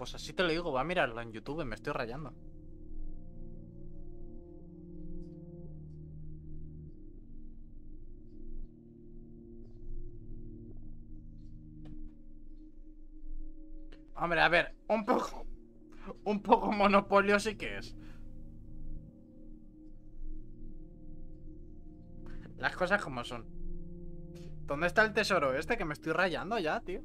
Pues así te lo digo, voy a mirarlo en YouTube, me estoy rayando. Hombre, a ver, un poco monopolio sí que es. Las cosas como son. ¿Dónde está el tesoro este? Que me estoy rayando ya, tío.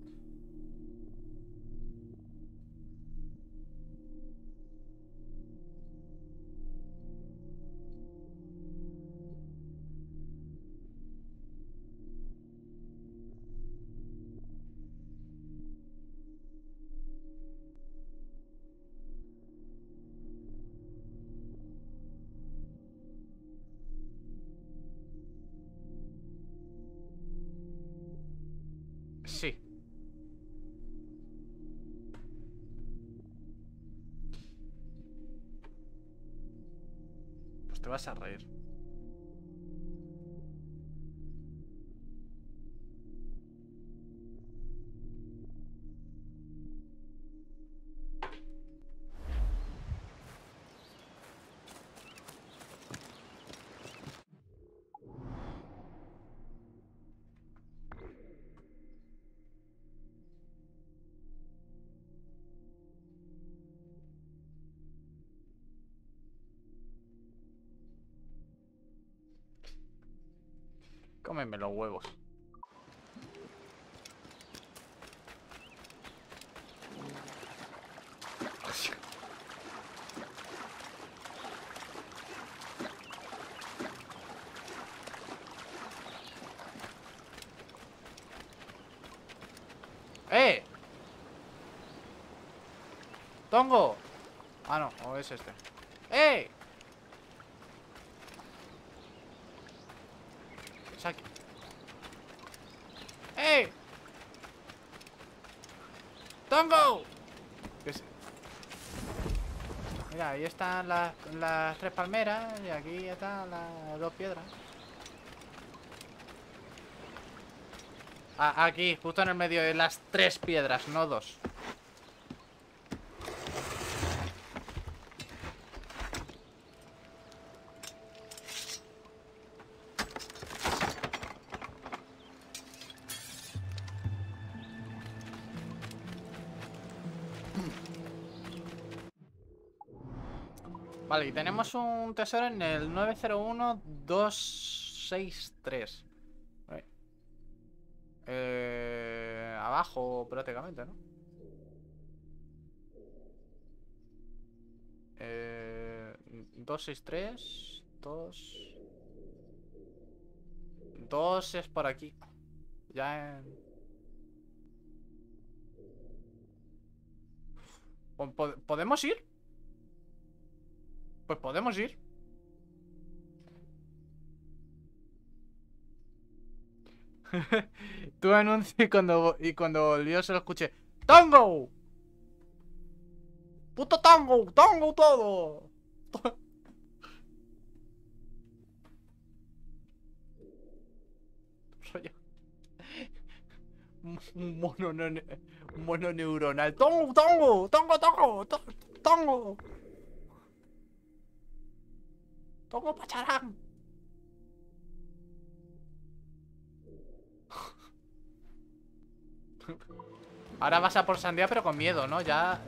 Sí. Pues te vas a reír. Cómeme los huevos. ¡Eh! ¡Tongo! Ah, no, o es este. ¡Eh! Es aquí. ¡Eh! ¡Tongo! ¿Qué es? Mira, ahí están las tres palmeras y aquí están las dos piedras. Ah, aquí, justo en el medio de las tres piedras, no dos. Vale, y tenemos un tesoro en el 901-263. Abajo prácticamente, ¿no? 263. 2 es por aquí. Ya en... ¿Podemos ir? Pues podemos ir. Tú anuncio y cuando volvió se lo escuché. ¡Tango! ¡Puto tango! ¡Tango todo! Rollo. Un mono, un mono neuronal. ¡Tango! ¡Tango! ¡Tango! ¡Tango! ¡Tango! ¡Tango pacharán! Ahora vas a por sandía pero con miedo, ¿no? Ya...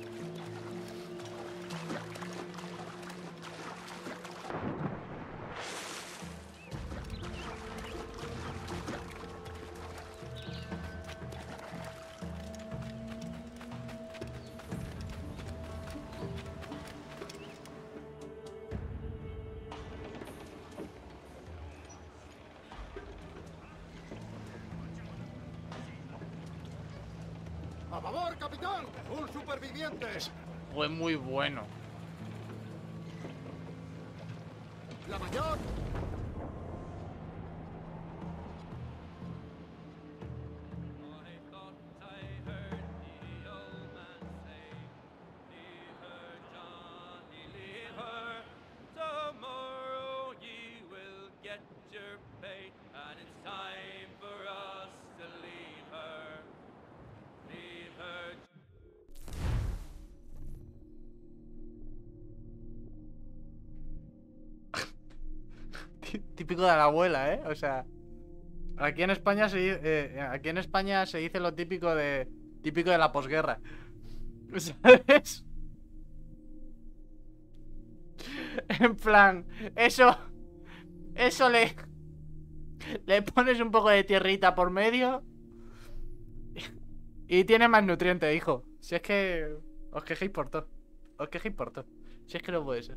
¡A favor, capitán! ¡Un superviviente! Fue muy bueno. ¡La mayor! Típico de la abuela, ¿eh? O sea, aquí en España se dice lo típico de la posguerra. ¿Sabes? En plan, eso le pones un poco de tierrita por medio y tiene más nutrientes, hijo. Si es que os quejéis por todo. Os quejéis por todo. Si es que no puede ser.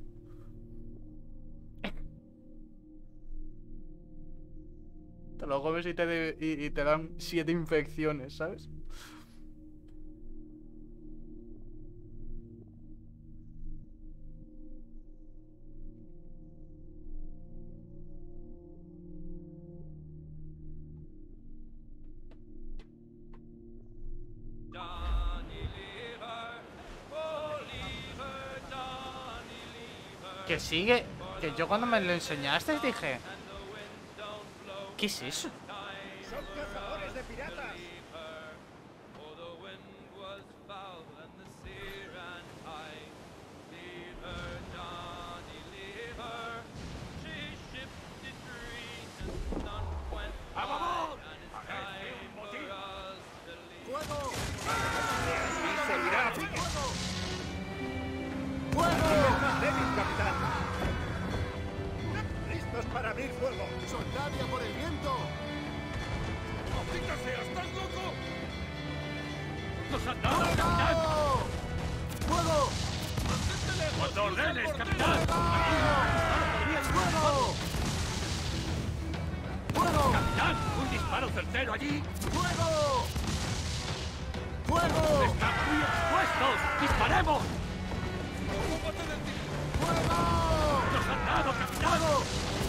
Te lo comes y te dan 7 infecciones, ¿sabes? Que sigue. Que yo cuando me lo enseñaste dije, ¿qué es eso? Son cazadores de piratas. ¡A favor! ¡Un botín! ¡Fuego! ¡Así se irá! ¡Fuego! ¡Fuego! ¡Más débil, capitán! ¡Listos para abrir fuego! ¡Soldaria por el viento! ¡Maldita sea! ¿Estás loco? ¡Nos han dado, capitán! ¡Fuego! ¡Cuando ordenes, capitán! ¡Fuego! ¡Fuego! ¡Capitán! ¡Un disparo certero allí! ¡Fuego! ¡Fuego! ¡Están muy expuestos! ¡Disparemos! ¡Fuego! ¡Nos han dado, capitán! ¡Fuego!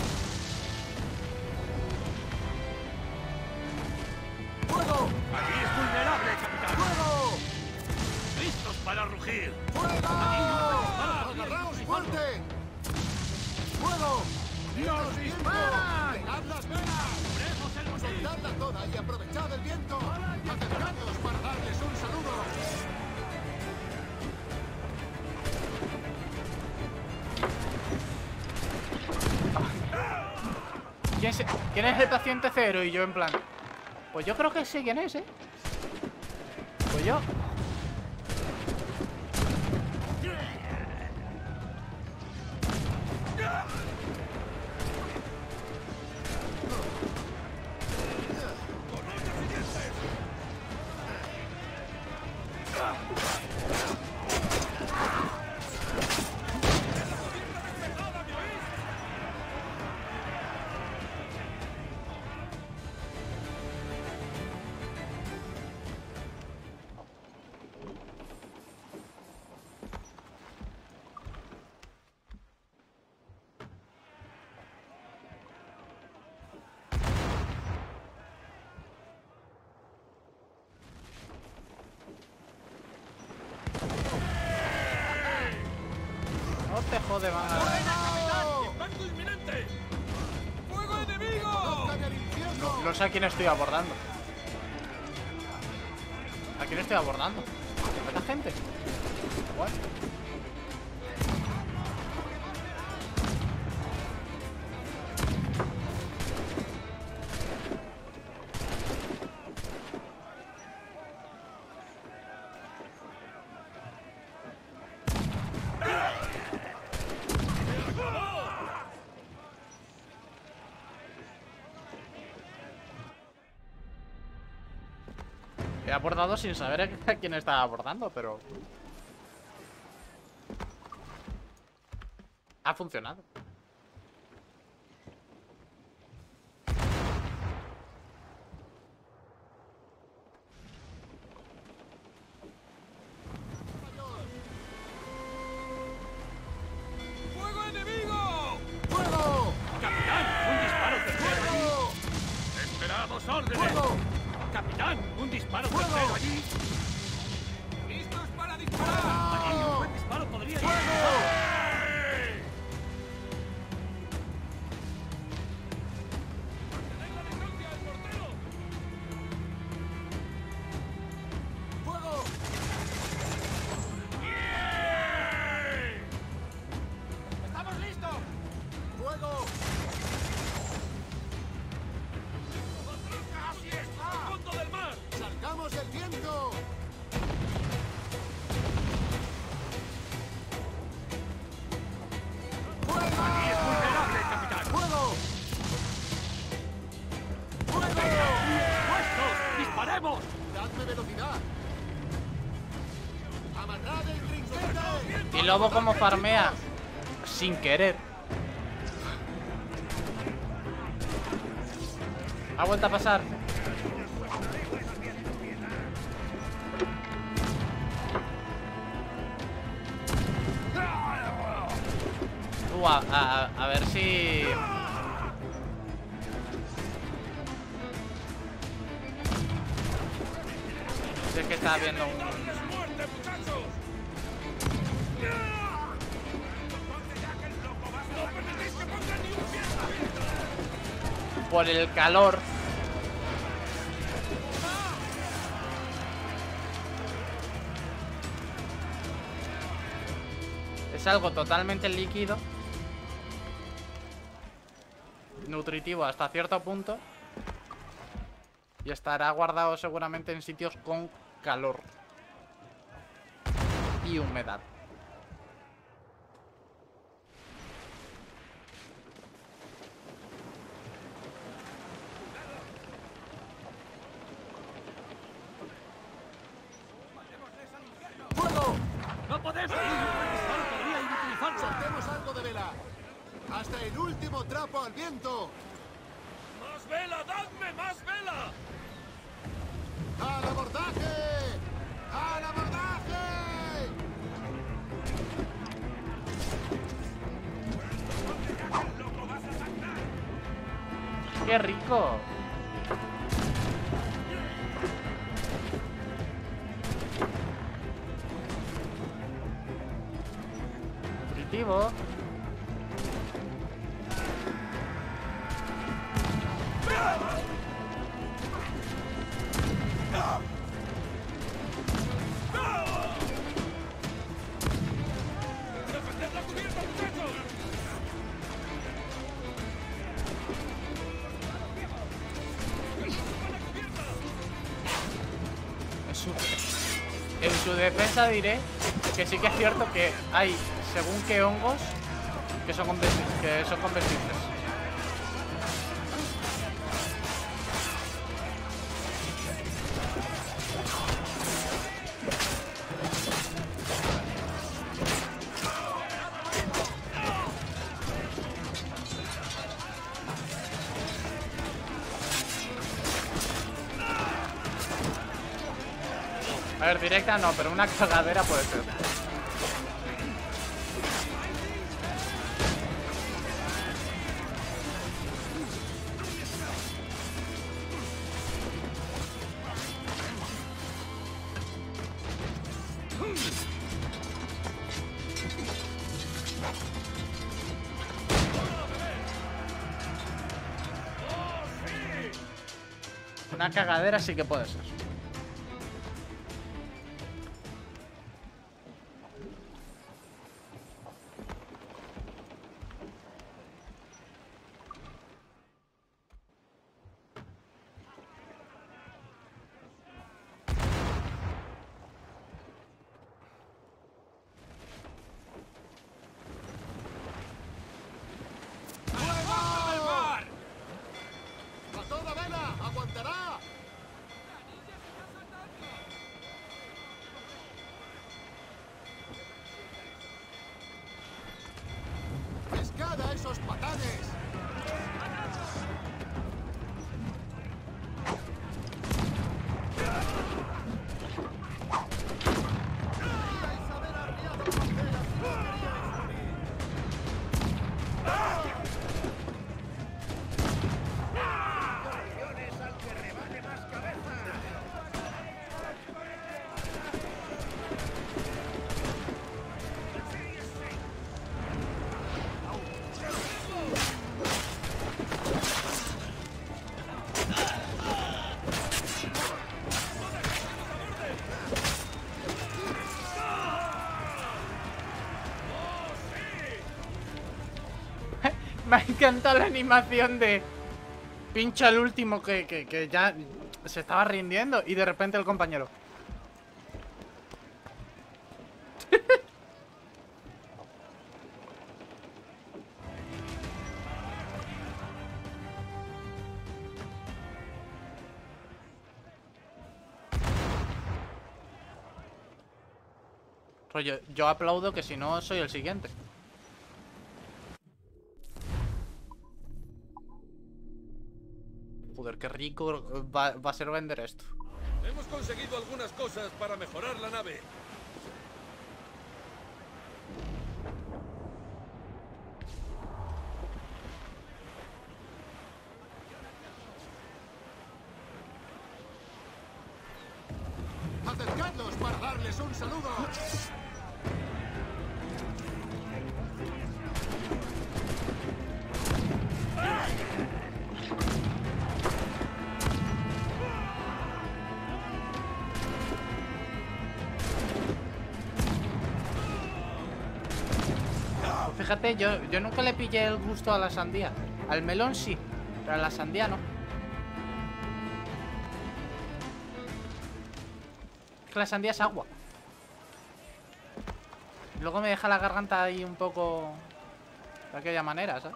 ¡Fuego! ¡Aquí es vulnerable, capitán! ¡Fuego! ¡Listos para rugir! ¡Fuego! ¡Agarraos fuerte! ¡Fuego! ¡Nos disparan! ¡Pegad las velas! ¡Soldadla toda y aprovechad el viento! ¡Acercaos para darles un saludo! ¿Quién es el paciente cero? Y yo en plan, pues yo creo que sé quién es, ¿eh? Pues yo. No te jode, van a... ¡Impacto inminente! ¡Fuego enemigo! No sé a quién estoy abordando. ¿A quién estoy abordando? ¿A la gente? ¿What? He abordado sin saber a quién estaba abordando, pero... ha funcionado. ¡Fuego enemigo! ¡Fuego! ¡Capitán! ¡Un disparo certero allí! ¡Esperamos órdenes! ¡Fuego! ¡Capitán! ¡Un disparo certero allí! ¡Listos para disparar! ¡Allí un buen disparo podría ir! ¡Fuego! ¡Fuego! ¡Estamos listos! ¡Fuego! Mi lobo como farmea sin querer. Ha vuelto a pasar. A ver si... Si es que está viendo un... Por el calor. Es algo totalmente líquido. Nutritivo hasta cierto punto. Y estará guardado seguramente en sitios con calor y humedad. ¡Fuego! ¡No podemos! ¡Podría inutilizarlo! ¡Soltemos algo de vela! ¡Hasta el último trapo al viento! ¡Más vela! ¡Dadme más vela! ¡Al abordaje! ¡Al abordaje! ¡Qué rico! Nutritivo. ¡Defended la cubierta, muchachos! En su defensa diré que sí que es cierto que hay según qué hongos que son comestibles. A ver, directa no, pero una cagadera puede ser. Una cagadera sí que puede ser. ¡A toda vela! ¡Aguantará! ¡Pescad a esos patanes! Me ha encantado la animación de pincha el último que ya se estaba rindiendo y de repente el compañero. Rollo, yo aplaudo que si no soy el siguiente. Joder, qué rico va a ser vender esto. Hemos conseguido algunas cosas para mejorar la nave. ¡Acercadlos para darles un saludo! Fíjate, yo nunca le pillé el gusto a la sandía. Al melón sí, pero a la sandía no. Es que la sandía es agua. Luego me deja la garganta ahí un poco de aquella manera, ¿sabes?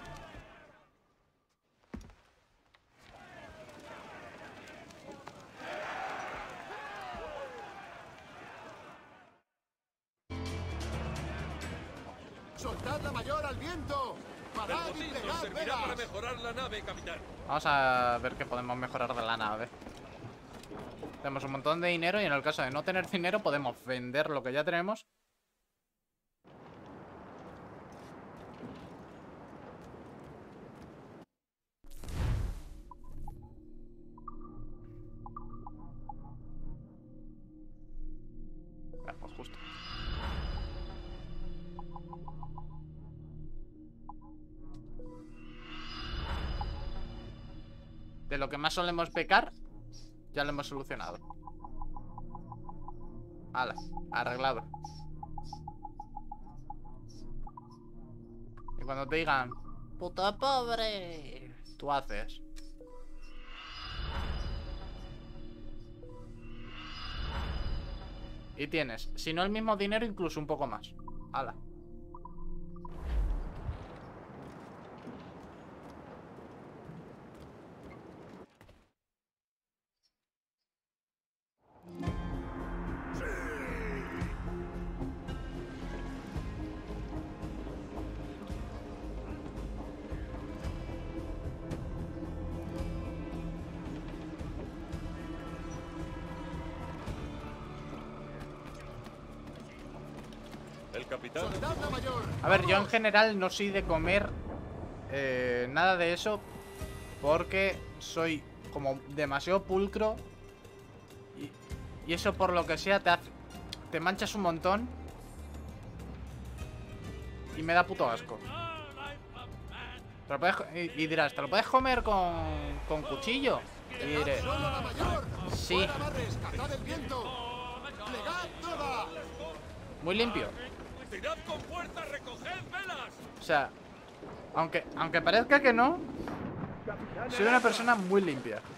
¡Soltad la mayor al viento! El ¡Parad y botín nos plegad servirá para velas! mejorar la nave, capitán. Vamos a ver qué podemos mejorar de la nave. Tenemos un montón de dinero y en el caso de no tener dinero podemos vender lo que ya tenemos. Ya, pues justo. De lo que más solemos pecar, ya lo hemos solucionado. Hala, arreglado. Y cuando te digan, puto pobre, tú haces. Y tienes, si no el mismo dinero, incluso un poco más. Hala. El capitán. ¡Soltad la mayor! A ver, yo en general no soy de comer nada de eso porque soy como demasiado pulcro y eso por lo que sea te manchas un montón y me da puto asco. Te lo puedes y dirás, ¿te lo puedes comer con cuchillo? Y diré, ¡Solo la mayor! sí, ¡Fuera barres! ¡Cazad el viento! ¡Plegad toda! muy limpio. ¡Tirad con fuerza! ¡Recoged velas! O sea, aunque parezca que no, soy una persona muy limpia.